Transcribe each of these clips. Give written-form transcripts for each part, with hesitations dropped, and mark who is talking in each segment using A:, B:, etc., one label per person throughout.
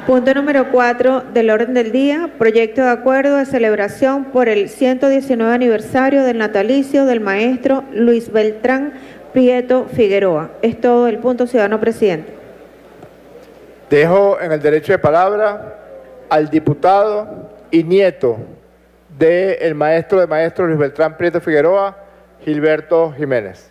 A: Punto número 4 del orden del día, proyecto de acuerdo de celebración por el 119 aniversario del natalicio del maestro Luis Beltrán Prieto Figueroa. Es todo el punto, ciudadano presidente.
B: Dejo en el derecho de palabra al diputado y nieto del maestro Luis Beltrán Prieto Figueroa, Gilberto Jiménez.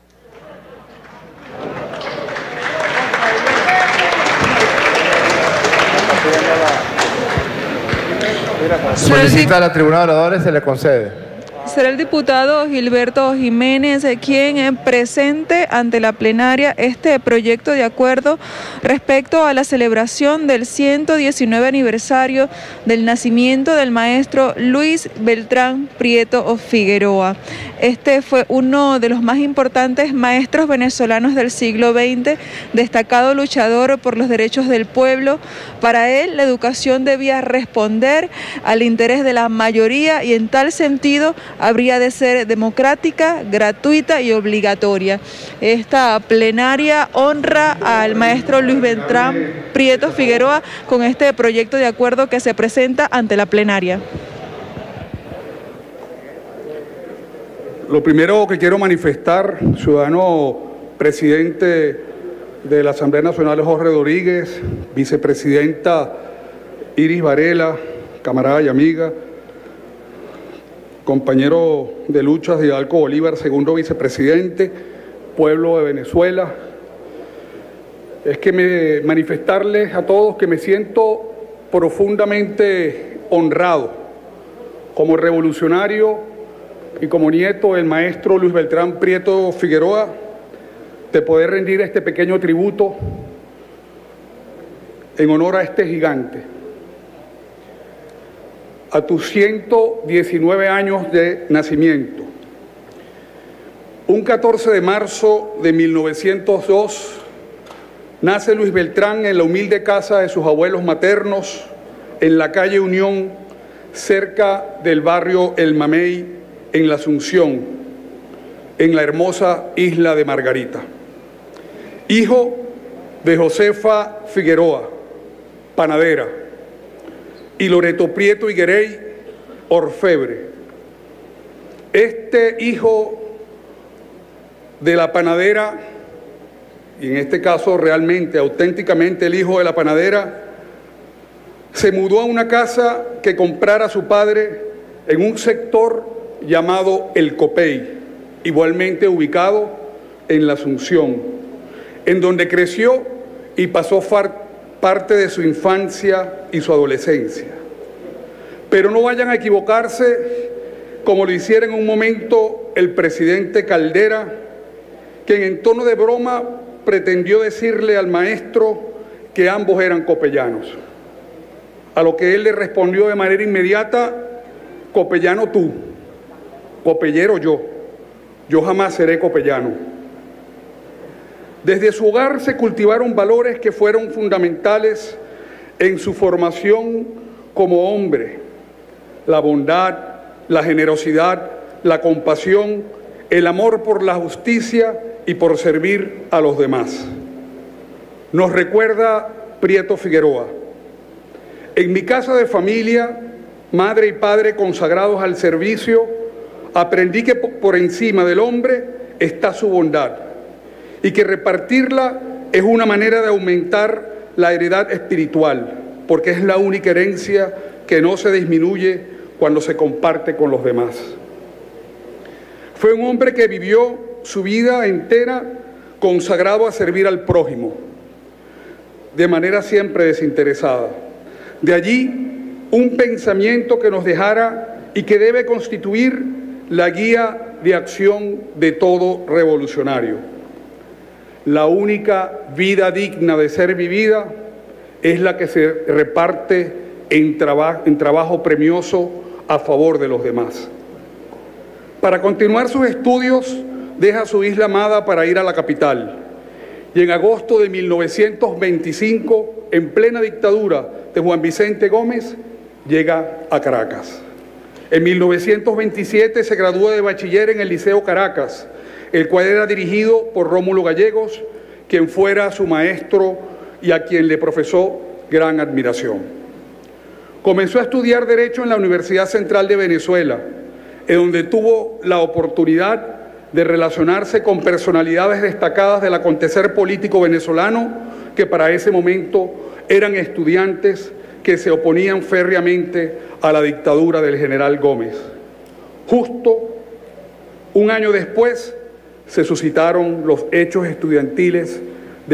B: Solicita a la tribuna de oradores, se le concede.
C: Será el diputado Gilberto Jiménez quien presente ante la plenaria este proyecto de acuerdo respecto a la celebración del 119 aniversario del nacimiento del maestro Luis Beltrán Prieto Figueroa. Este fue uno de los más importantes maestros venezolanos del siglo XX, destacado luchador por los derechos del pueblo. Para él, la educación debía responder al interés de la mayoría y en tal sentido habría de ser democrática, gratuita y obligatoria. Esta plenaria honra al maestro Luis Beltrán Prieto Figueroa con este proyecto de acuerdo que se presenta ante la plenaria.
D: Lo primero que quiero manifestar, ciudadano presidente de la Asamblea Nacional Jorge Rodríguez, vicepresidenta Iris Varela, camarada y amiga, compañero de luchas de Hidalgo Bolívar, segundo vicepresidente, pueblo de Venezuela, es que manifestarles a todos que me siento profundamente honrado como revolucionario y como nieto del maestro Luis Beltrán Prieto Figueroa de poder rendir este pequeño tributo en honor a este gigante. A tus 119 años de nacimiento. Un 14 de marzo de 1902 nace Luis Beltrán en la humilde casa de sus abuelos maternos en la calle Unión, cerca del barrio El Mamey, en la Asunción, en la hermosa isla de Margarita. Hijo de Josefa Figueroa, panadera, y Loreto Prieto Higuerey, orfebre. Este hijo de la panadera, y en este caso realmente, auténticamente el hijo de la panadera, se mudó a una casa que comprara su padre en un sector llamado El Copey, igualmente ubicado en la Asunción, en donde creció y pasó parte de su infancia y su adolescencia. Pero no vayan a equivocarse como lo hiciera en un momento el presidente Caldera, quien en tono de broma pretendió decirle al maestro que ambos eran copellanos. A lo que él le respondió de manera inmediata: copellano tú, copellero yo jamás seré copellano. Desde su hogar se cultivaron valores que fueron fundamentales en su formación como hombre: la bondad, la generosidad, la compasión, el amor por la justicia y por servir a los demás. Nos recuerda Prieto Figueroa: en mi casa de familia, madre y padre consagrados al servicio, aprendí que por encima del hombre está su bondad y que repartirla es una manera de aumentar la heredad espiritual, porque es la única herencia que no se disminuye cuando se comparte con los demás. Fue un hombre que vivió su vida entera consagrado a servir al prójimo, de manera siempre desinteresada. De allí un pensamiento que nos dejara y que debe constituir la guía de acción de todo revolucionario. La única vida digna de ser vivida es la que se reparte en trabajo premioso a favor de los demás. Para continuar sus estudios, deja su isla amada para ir a la capital. Y en agosto de 1925, en plena dictadura de Juan Vicente Gómez, llega a Caracas. En 1927 se gradúa de bachiller en el Liceo Caracas, el cual era dirigido por Rómulo Gallegos, quien fuera su maestro y a quien le profesó gran admiración. Comenzó a estudiar Derecho en la Universidad Central de Venezuela, en donde tuvo la oportunidad de relacionarse con personalidades destacadas del acontecer político venezolano que para ese momento eran estudiantes que se oponían férreamente a la dictadura del general Gómez. Justo un año después se suscitaron los hechos estudiantiles de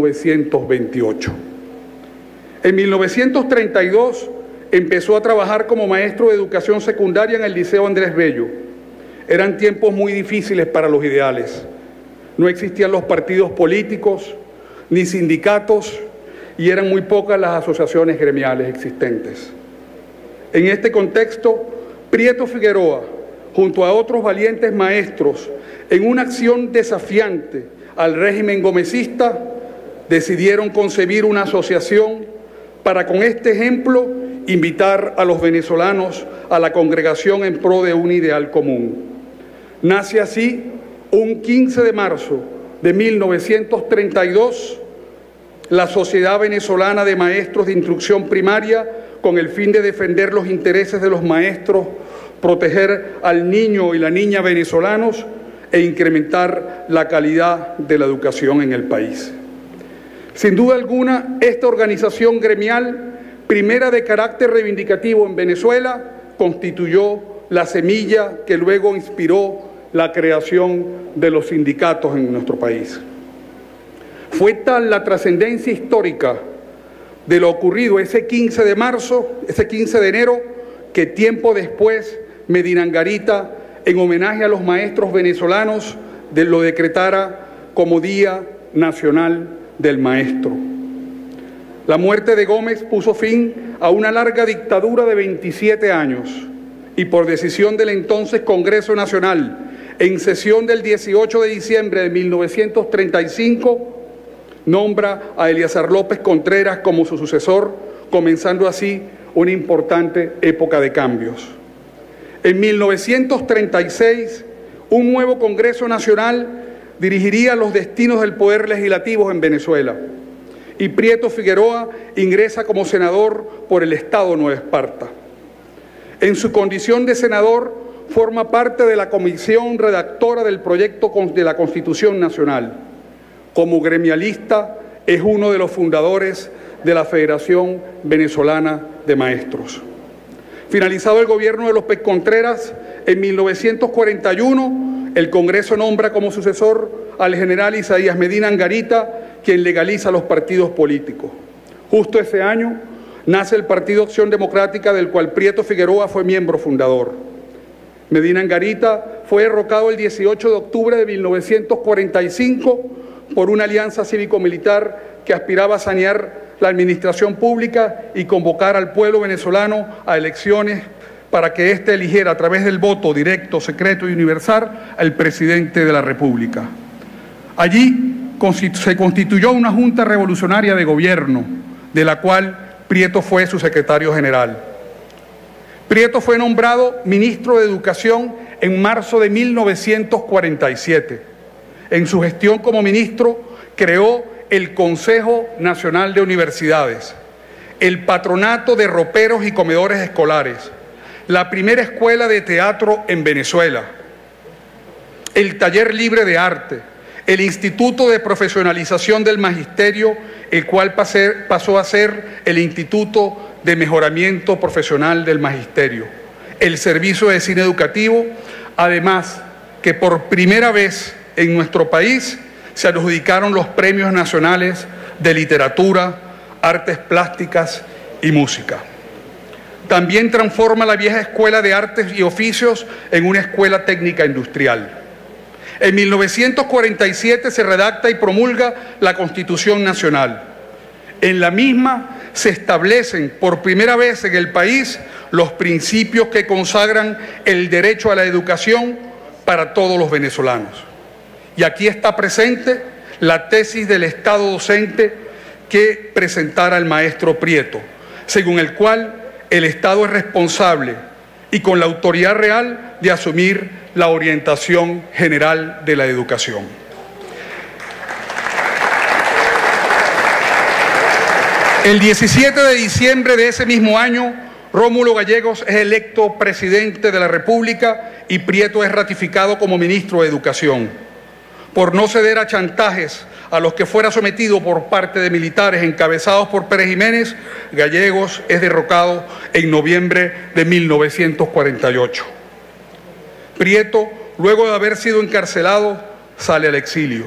D: 1928. En 1932 empezó a trabajar como maestro de educación secundaria en el Liceo Andrés Bello. Eran tiempos muy difíciles para los ideales. No existían los partidos políticos ni sindicatos y eran muy pocas las asociaciones gremiales existentes. En este contexto, Prieto Figueroa, junto a otros valientes maestros, en una acción desafiante al régimen gomecista, decidieron concebir una asociación para, con este ejemplo, invitar a los venezolanos a la congregación en pro de un ideal común. Nace así, un 15 de marzo de 1932, la Sociedad Venezolana de Maestros de Instrucción Primaria, con el fin de defender los intereses de los maestros, proteger al niño y la niña venezolanos e incrementar la calidad de la educación en el país. Sin duda alguna, esta organización gremial, primera de carácter reivindicativo en Venezuela, constituyó la semilla que luego inspiró la creación de los sindicatos en nuestro país. Fue tal la trascendencia histórica de lo ocurrido ese 15 de marzo, ese 15 de enero, que tiempo después Medina Angarita, en homenaje a los maestros venezolanos, lo decretara como Día Nacional del Maestro. La muerte de Gómez puso fin a una larga dictadura de 27 años y por decisión del entonces Congreso Nacional, en sesión del 18 de diciembre de 1935, nombra a Eleazar López Contreras como su sucesor, comenzando así una importante época de cambios. En 1936, un nuevo Congreso Nacional dirigiría los destinos del poder legislativo en Venezuela y Prieto Figueroa ingresa como senador por el estado Nueva Esparta. En su condición de senador, forma parte de la comisión redactora del proyecto de la Constitución Nacional. Como gremialista, es uno de los fundadores de la Federación Venezolana de Maestros. Finalizado el gobierno de López Contreras, en 1941, el Congreso nombra como sucesor al general Isaías Medina Angarita, quien legaliza los partidos políticos. Justo ese año nace el Partido Acción Democrática, del cual Prieto Figueroa fue miembro fundador. Medina Angarita fue derrocado el 18 de octubre de 1945 por una alianza cívico-militar que aspiraba a sanear la administración pública y convocar al pueblo venezolano a elecciones para que éste eligiera a través del voto directo, secreto y universal al presidente de la República. Allí se constituyó una Junta Revolucionaria de Gobierno, de la cual Prieto fue su secretario general. Prieto fue nombrado ministro de Educación en marzo de 1947. En su gestión como ministro creó el Consejo Nacional de Universidades, el Patronato de Roperos y Comedores Escolares, la primera escuela de teatro en Venezuela, el Taller Libre de Arte, el Instituto de Profesionalización del Magisterio, el cual pasó a ser el Instituto de Mejoramiento Profesional del Magisterio, el Servicio de Cine Educativo, además que por primera vez en nuestro país se adjudicaron los premios nacionales de literatura, artes plásticas y música. También transforma la vieja Escuela de Artes y Oficios en una escuela técnica industrial. En 1947 se redacta y promulga la Constitución Nacional. En la misma se establecen por primera vez en el país los principios que consagran el derecho a la educación para todos los venezolanos. Y aquí está presente la tesis del Estado docente que presentara el maestro Prieto, según el cual el Estado es responsable y con la autoridad real de asumir la orientación general de la educación. El 17 de diciembre de ese mismo año, Rómulo Gallegos es electo presidente de la República y Prieto es ratificado como ministro de Educación. Por no ceder a chantajes a los que fuera sometido por parte de militares encabezados por Pérez Jiménez, Gallegos es derrocado en noviembre de 1948. Prieto, luego de haber sido encarcelado, sale al exilio.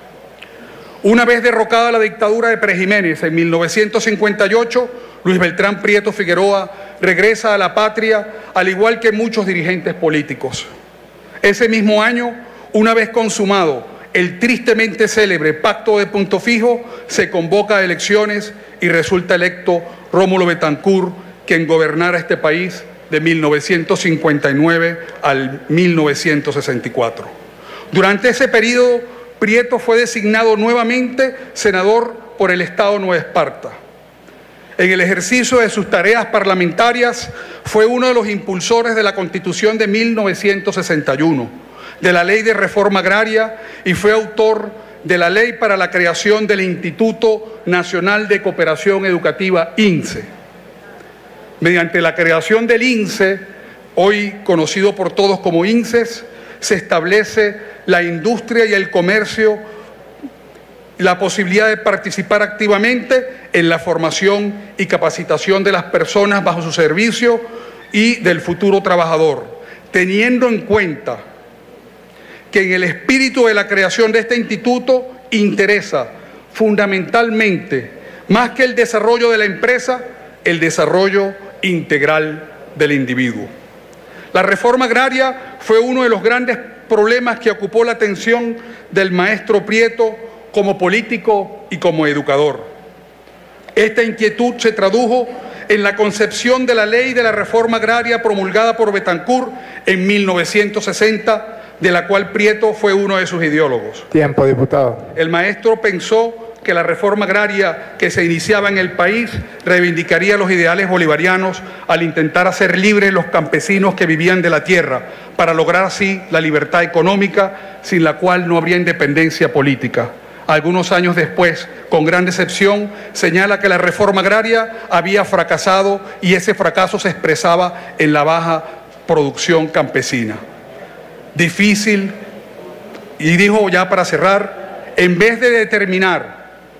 D: Una vez derrocada la dictadura de Pérez Jiménez en 1958, Luis Beltrán Prieto Figueroa regresa a la patria, al igual que muchos dirigentes políticos. Ese mismo año, una vez consumado el tristemente célebre Pacto de Punto Fijo, se convoca a elecciones y resulta electo Rómulo Betancourt, quien gobernara este país de 1959 al 1964. Durante ese periodo, Prieto fue designado nuevamente senador por el Estado Nueva Esparta. En el ejercicio de sus tareas parlamentarias fue uno de los impulsores de la Constitución de 1961, de la Ley de Reforma Agraria y fue autor de la Ley para la creación del Instituto Nacional de Cooperación Educativa, INCE. Mediante la creación del INCE, hoy conocido por todos como INCES, se establece la industria y el comercio, la posibilidad de participar activamente en la formación y capacitación de las personas bajo su servicio y del futuro trabajador, teniendo en cuenta que en el espíritu de la creación de este instituto interesa fundamentalmente, más que el desarrollo de la empresa, el desarrollo integral del individuo. La reforma agraria fue uno de los grandes problemas que ocupó la atención del maestro Prieto como político y como educador. Esta inquietud se tradujo en la concepción de la ley de la reforma agraria promulgada por Betancourt en 1960, de la cual Prieto fue uno de sus ideólogos.
B: Tiempo, diputado.
D: El maestro pensó que la reforma agraria que se iniciaba en el país reivindicaría los ideales bolivarianos al intentar hacer libres los campesinos que vivían de la tierra, para lograr así la libertad económica, sin la cual no habría independencia política. Algunos años después, con gran decepción, señala que la reforma agraria había fracasado y ese fracaso se expresaba en la baja producción campesina. Difícil, y dijo ya para cerrar, en vez de terminar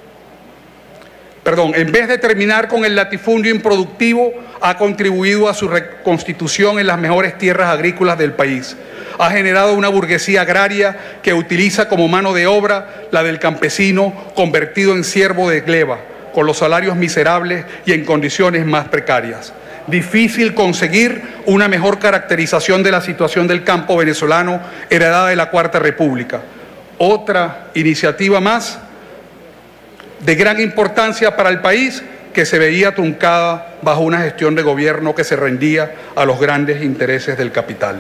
D: con el latifundio improductivo, ha contribuido a su reconstitución en las mejores tierras agrícolas del país. Ha generado una burguesía agraria que utiliza como mano de obra la del campesino convertido en siervo de gleba, con los salarios miserables y en condiciones más precarias. Difícil conseguir una mejor caracterización de la situación del campo venezolano heredada de la Cuarta República. Otra iniciativa más de gran importancia para el país que se veía truncada bajo una gestión de gobierno que se rendía a los grandes intereses del capital.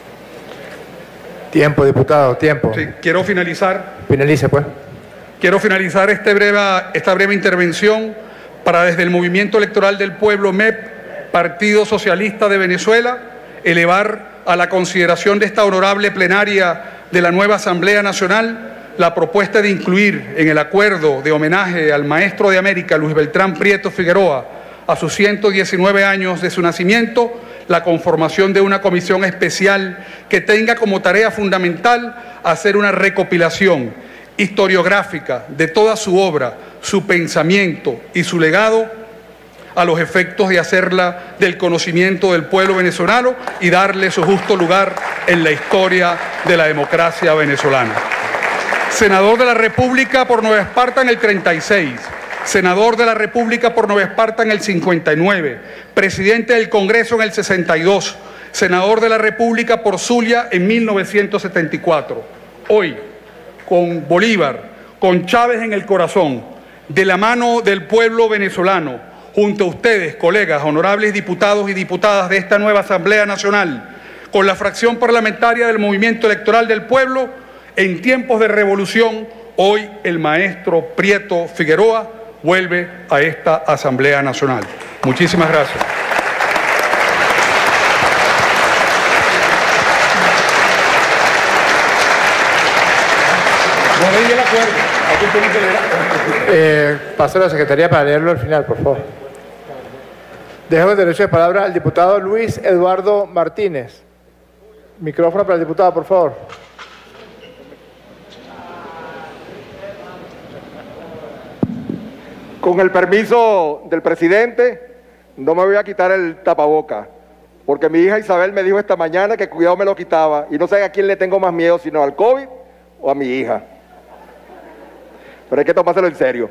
B: Tiempo, diputado, tiempo.
D: Sí, quiero finalizar.
B: Finalice, pues.
D: Quiero finalizar esta breve intervención para, desde el Movimiento Electoral del Pueblo, MEP, Partido Socialista de Venezuela, elevar a la consideración de esta honorable plenaria de la nueva Asamblea Nacional la propuesta de incluir en el acuerdo de homenaje al maestro de América, Luis Beltrán Prieto Figueroa, a sus 119 años de su nacimiento, la conformación de una comisión especial que tenga como tarea fundamental hacer una recopilación historiográfica de toda su obra, su pensamiento y su legado, a los efectos de hacerla del conocimiento del pueblo venezolano y darle su justo lugar en la historia de la democracia venezolana. Senador de la República por Nueva Esparta en el 36, senador de la República por Nueva Esparta en el 59, presidente del Congreso en el 62, senador de la República por Zulia en 1974. Hoy, con Bolívar, con Chávez en el corazón, de la mano del pueblo venezolano, junto a ustedes, colegas, honorables diputados y diputadas de esta nueva Asamblea Nacional, con la fracción parlamentaria del Movimiento Electoral del Pueblo, en tiempos de revolución, hoy el maestro Prieto Figueroa vuelve a esta Asamblea Nacional. Muchísimas gracias. No leí el acuerdo.
B: Paso a la Secretaría para leerlo al final, por favor. Dejamos el derecho de palabra al diputado Luis Eduardo Martínez. Micrófono para el diputado, por favor.
E: Con el permiso del presidente, no me voy a quitar el tapaboca, porque mi hija Isabel me dijo esta mañana que cuidado me lo quitaba, y no sé a quién le tengo más miedo, sino al COVID o a mi hija. Pero hay que tomárselo en serio.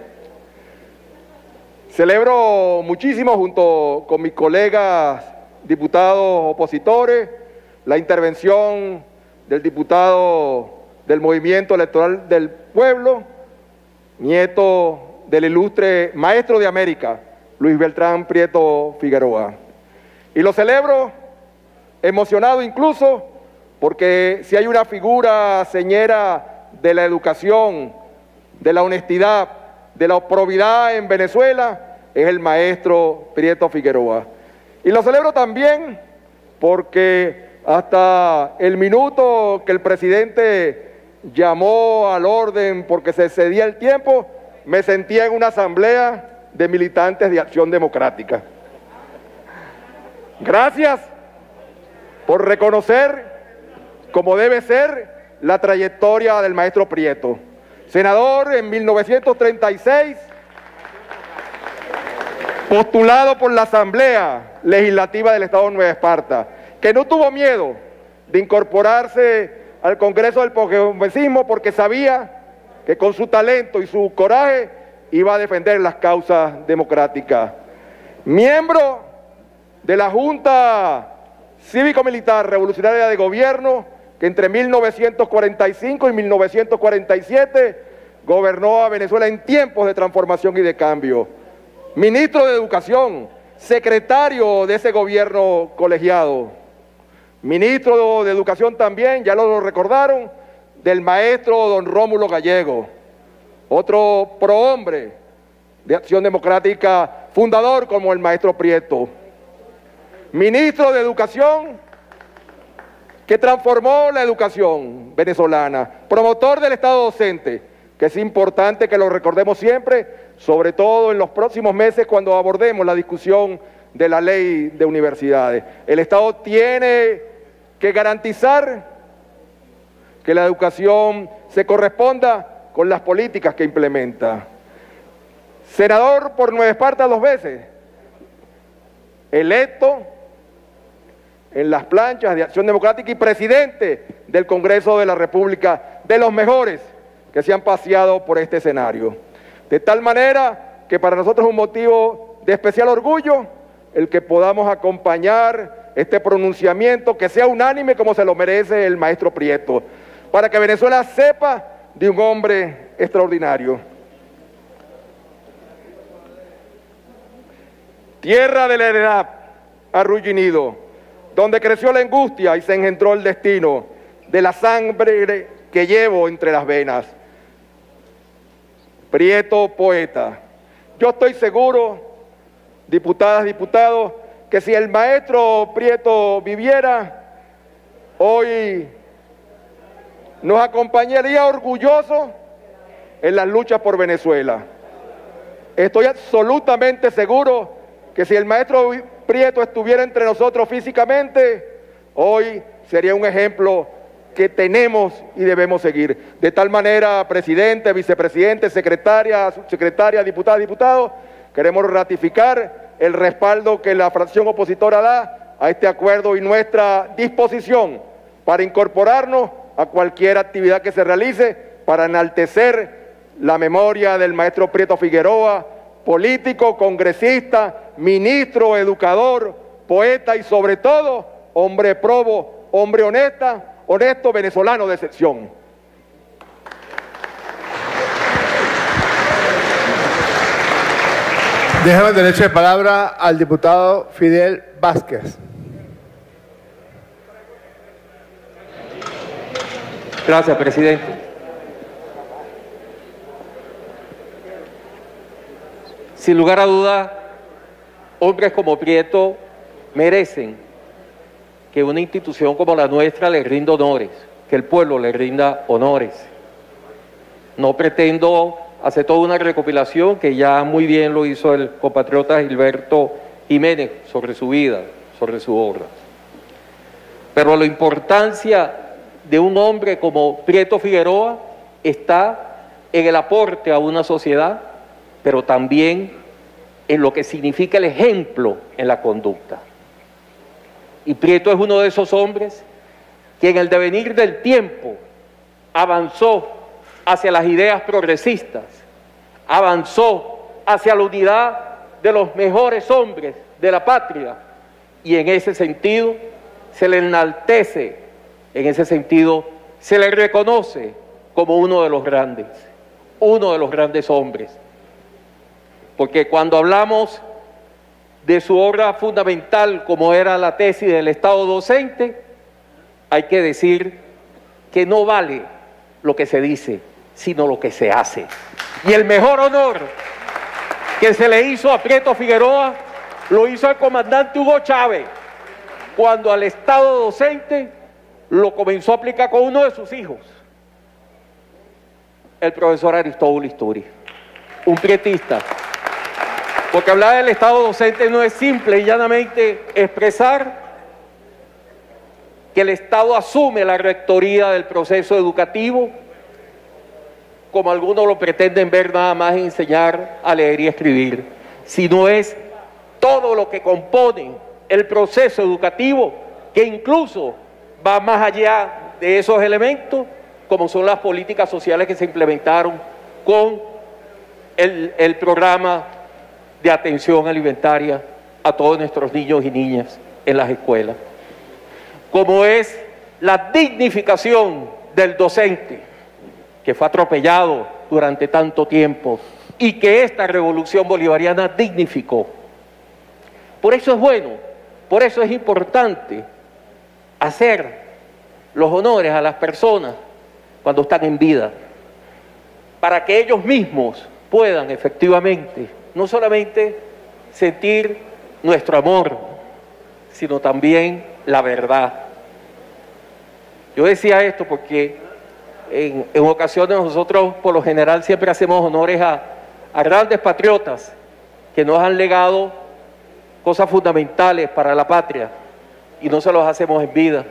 E: Celebro muchísimo, junto con mis colegas diputados opositores, la intervención del diputado del Movimiento Electoral del Pueblo, nieto del ilustre maestro de América, Luis Beltrán Prieto Figueroa. Y lo celebro emocionado incluso porque si hay una figura señera de la educación, de la honestidad, de la probidad en Venezuela, es el maestro Prieto Figueroa. Y lo celebro también porque hasta el minuto que el presidente llamó al orden porque se cedía el tiempo, me sentía en una asamblea de militantes de Acción Democrática. Gracias por reconocer, como debe ser, la trayectoria del maestro Prieto. Senador en 1936, postulado por la Asamblea Legislativa del Estado de Nueva Esparta, que no tuvo miedo de incorporarse al Congreso del Progresismo porque sabía que con su talento y su coraje iba a defender las causas democráticas. Miembro de la Junta Cívico-Militar Revolucionaria de Gobierno, que entre 1945 y 1947 gobernó a Venezuela en tiempos de transformación y de cambio. Ministro de Educación, secretario de ese gobierno colegiado. Ministro de Educación también, ya lo recordaron, del maestro don Rómulo Gallego, otro prohombre de Acción Democrática, fundador como el maestro Prieto. Ministro de Educación, que transformó la educación venezolana, promotor del Estado docente, que es importante que lo recordemos siempre, sobre todo en los próximos meses cuando abordemos la discusión de la ley de universidades. El Estado tiene que garantizar que la educación se corresponda con las políticas que implementa. Senador por Nueva Esparta 2 veces, electo en las planchas de Acción Democrática y presidente del Congreso de la República, de los mejores que se han paseado por este escenario. De tal manera que para nosotros es un motivo de especial orgullo el que podamos acompañar este pronunciamiento, que sea unánime como se lo merece el maestro Prieto, para que Venezuela sepa de un hombre extraordinario. Tierra de la heredad, arroyo y nido, donde creció la angustia y se engendró el destino de la sangre que llevo entre las venas. Prieto, poeta. Yo estoy seguro, diputadas, diputados, que si el maestro Prieto viviera, hoy nos acompañaría orgulloso en las luchas por Venezuela. Estoy absolutamente seguro que si el maestro Prieto estuviera entre nosotros físicamente, hoy sería un ejemplo que tenemos y debemos seguir. De tal manera, presidente, vicepresidente, secretaria, subsecretaria, diputadas, diputados, queremos ratificar el respaldo que la fracción opositora da a este acuerdo y nuestra disposición para incorporarnos a cualquier actividad que se realice para enaltecer la memoria del maestro Prieto Figueroa, político, congresista, ministro, educador, poeta y sobre todo hombre probo, hombre honesto venezolano de excepción.
B: Dejamos el derecho de palabra al diputado Fidel Vázquez.
F: Gracias, presidente. Sin lugar a duda, hombres como Prieto merecen que una institución como la nuestra les rinda honores, que el pueblo les rinda honores. No pretendo hacer toda una recopilación, que ya muy bien lo hizo el compatriota Gilberto Jiménez sobre su vida, sobre su obra. Pero la importancia de un hombre como Prieto Figueroa está en el aporte a una sociedad, pero también en lo que significa el ejemplo en la conducta. Y Prieto es uno de esos hombres que en el devenir del tiempo avanzó hacia las ideas progresistas, avanzó hacia la unidad de los mejores hombres de la patria, y en ese sentido se le enaltece, en ese sentido se le reconoce como uno de los grandes hombres. Porque cuando hablamos de su obra fundamental, como era la tesis del Estado docente, hay que decir que no vale lo que se dice, sino lo que se hace. Y el mejor honor que se le hizo a Prieto Figueroa lo hizo el comandante Hugo Chávez, cuando al Estado docente lo comenzó a aplicar con uno de sus hijos, el profesor Aristóbulo Isturi, un prietista. Porque hablar del Estado docente no es simple y llanamente expresar que el Estado asume la rectoría del proceso educativo, como algunos lo pretenden ver, nada más enseñar a leer y escribir, sino es todo lo que compone el proceso educativo, que incluso va más allá de esos elementos, como son las políticas sociales que se implementaron con el programa de atención alimentaria a todos nuestros niños y niñas en las escuelas, como es la dignificación del docente, que fue atropellado durante tanto tiempo y que esta revolución bolivariana dignificó. Por eso es bueno, por eso es importante hacer los honores a las personas cuando están en vida, para que ellos mismos puedan efectivamente no solamente sentir nuestro amor, sino también la verdad. Yo decía esto porque en ocasiones nosotros por lo general siempre hacemos honores a grandes patriotas que nos han legado cosas fundamentales para la patria y no se los hacemos en vida.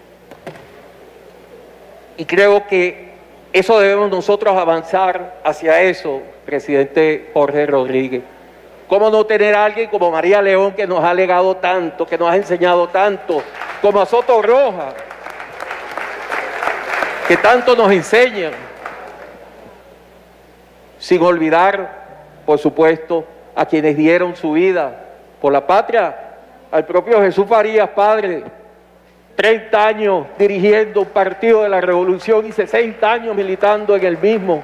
F: Y creo que eso debemos nosotros avanzar hacia eso, presidente Jorge Rodríguez. ¿Cómo no tener a alguien como María León, que nos ha legado tanto, que nos ha enseñado tanto, como a Soto Rojas, que tanto nos enseñan, sin olvidar, por supuesto, a quienes dieron su vida por la patria, al propio Jesús Farías, padre, 30 años dirigiendo un partido de la revolución y 60 años militando en el mismo.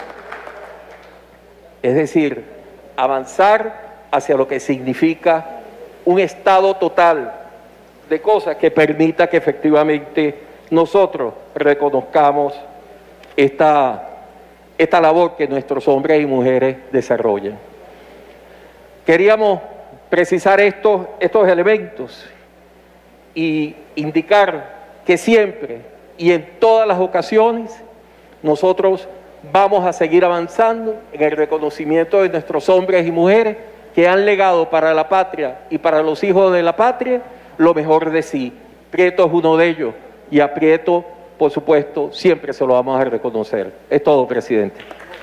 F: Es decir, avanzar hacia lo que significa un estado total de cosas que permita que efectivamente nosotros reconozcamos esta labor que nuestros hombres y mujeres desarrollan. Queríamos precisar estos elementos y indicar que siempre y en todas las ocasiones nosotros vamos a seguir avanzando en el reconocimiento de nuestros hombres y mujeres que han legado para la patria y para los hijos de la patria lo mejor de sí. Prieto es uno de ellos y a Prieto, por supuesto, siempre se lo vamos a reconocer. Es todo, presidente.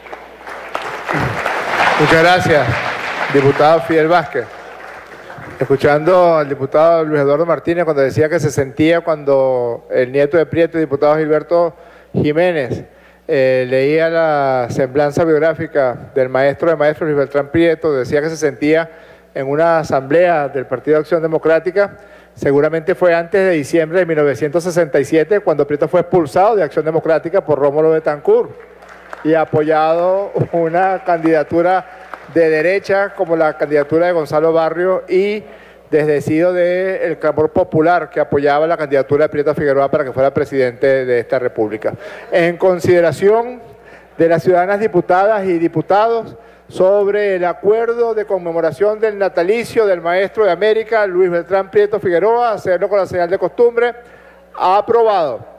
B: Muchas gracias, diputado Fidel Vázquez. Escuchando al diputado Luis Eduardo Martínez cuando decía que se sentía cuando el nieto de Prieto, el diputado Gilberto Jiménez, leía la semblanza biográfica del maestro de maestros Luis Beltrán Prieto, decía que se sentía en una asamblea del Partido de Acción Democrática. Seguramente fue antes de diciembre de 1967, cuando Prieto fue expulsado de Acción Democrática por Rómulo Betancourt y apoyado una candidatura de derecha como la candidatura de Gonzalo Barrio y desdecido del clamor popular que apoyaba la candidatura de Prieto Figueroa para que fuera presidente de esta república. En consideración de las ciudadanas diputadas y diputados sobre el acuerdo de conmemoración del natalicio del maestro de América, Luis Beltrán Prieto Figueroa, hacerlo con la señal de costumbre, aprobado.